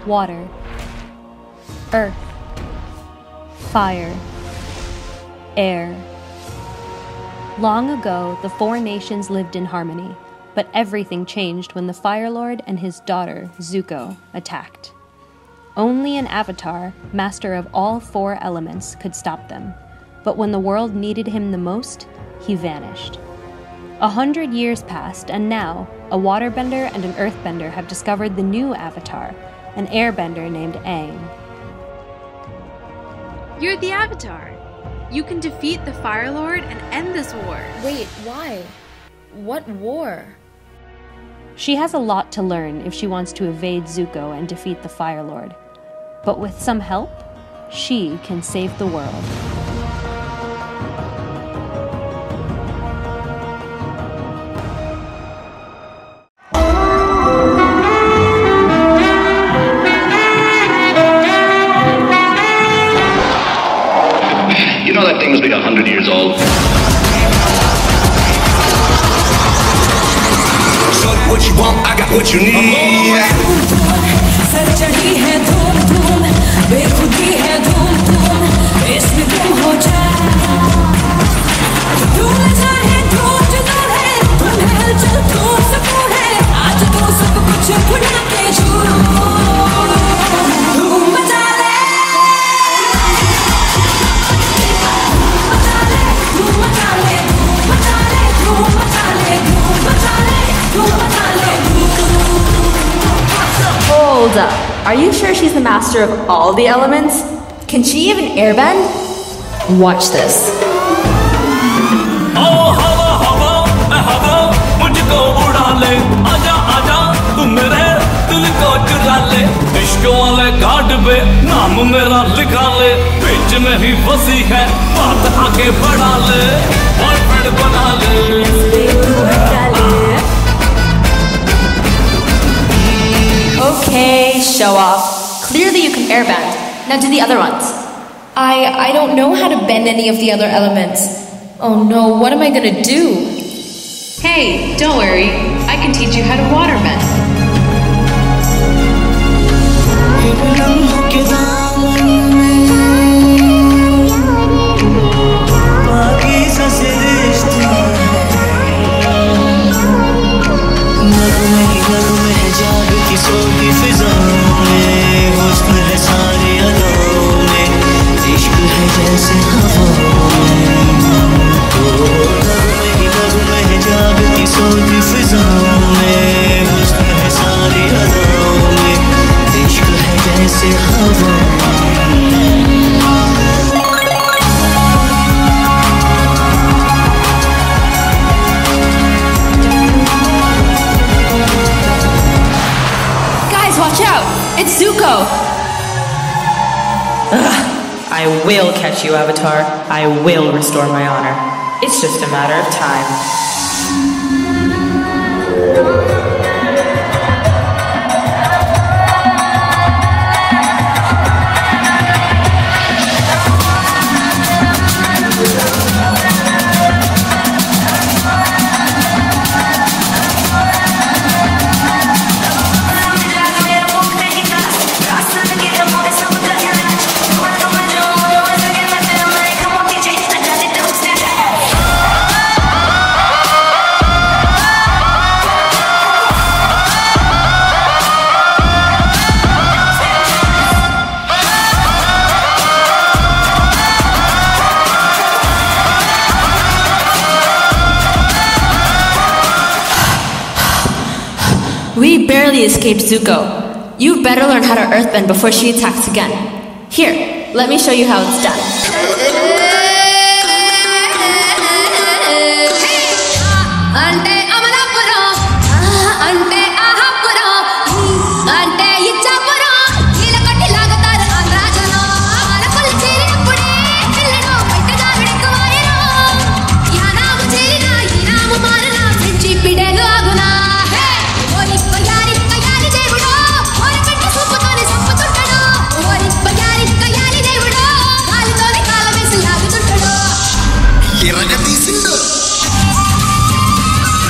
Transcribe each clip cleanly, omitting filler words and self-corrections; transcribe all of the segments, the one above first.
water, earth, fire, air. Long ago, the four nations lived in harmony, but everything changed when the Fire Lord and his daughter, Zuko, attacked. Only an avatar, master of all four elements, could stop them, but when the world needed him the most, he vanished. 100 years passed, and now, a waterbender and an earthbender have discovered the new avatar, an airbender named Aang. You're the Avatar. You can defeat the Fire Lord and end this war. Wait, why? What war? She has a lot to learn if she wants to evade Zuko and defeat the Fire Lord. But with some help, she can save the world. You know that thing must be 100 years old. What you want, I got what you need. Hold up. Are you sure she's the master of all the elements? Can she even airbend? Watch this. Okay, show off. Clearly you can airbend. Now do the other ones. I don't know how to bend any of the other elements. Oh no, what am I gonna do? Hey, don't worry. I can teach you how to waterbend. I will catch you, Avatar. I will restore my honor. It's just a matter of time. We barely escaped Zuko. You better learn how to earthbend before she attacks again. Here, let me show you how it's done.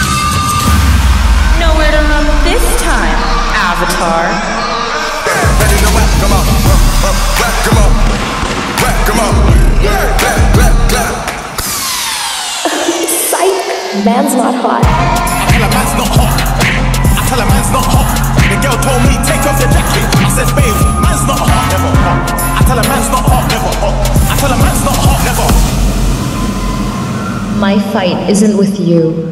Nowhere to run this time, Avatar. Whack 'em up. Whack 'em up. Clap, clap, clap. Psych! Man's not hot. I tell a man's not hot. I tell a man's not hot. The girl told me, take off your jacket. I said, babe, man's not hot, never hot. I tell a man's not hot, never hot. I tell a man's not hot, never hot. My fight isn't with you.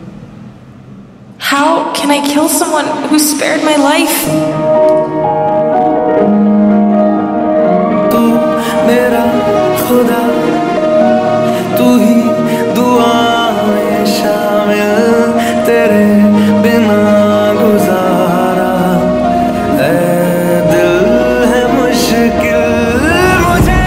How can I kill someone who spared my life? तू मेरा खुदा, तू ही दुआ में शामिल, तेरे बिना गुजारा ऐ दिल है मुश्किल, मुझे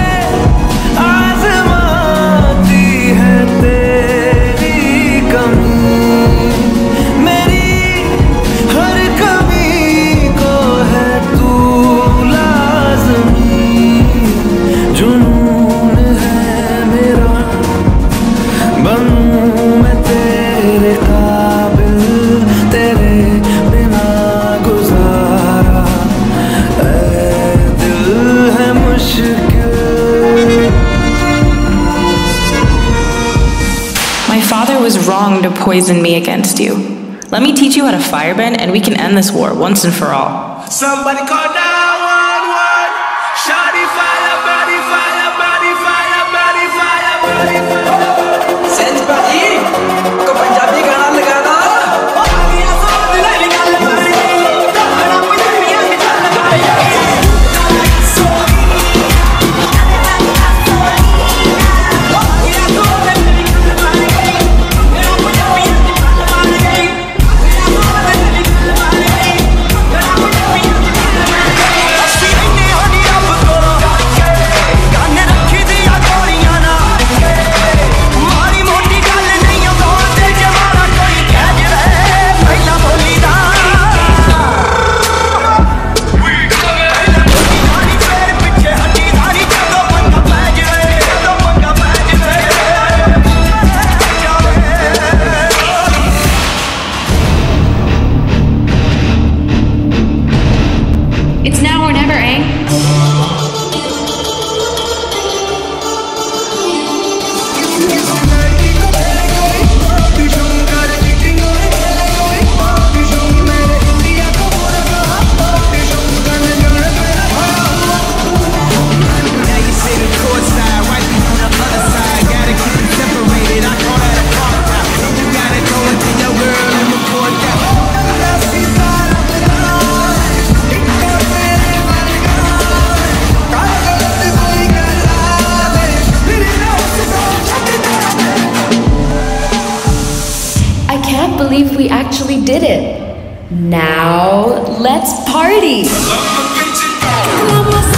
आज़माती है तेरी कमी, मेरी हर कमी को है तू लाज़मी, जुनून है मेरा, बनूं मैं तेरे काबिल, तेरे बिना गुजारा ऐ दिल है मुश्किल. My father was wrong to poison me against you. Let me teach you how to firebend and we can end this war once and for all. Somebody call 911. Shawty fire, body fire, body fire, body fire, body fire. Sense body, को पंजाबी गाना लगाना. It's now or never, eh? I can't believe we actually did it. Now, let's party!